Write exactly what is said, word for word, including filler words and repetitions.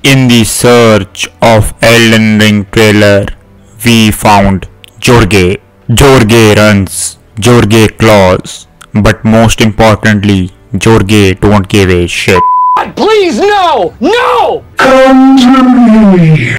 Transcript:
In the search of Elden Ring trailer, we found Jorge. Jorge runs, Jorge claws, but most importantly, Jorge don't give a shit. Please, no! No! Come to me.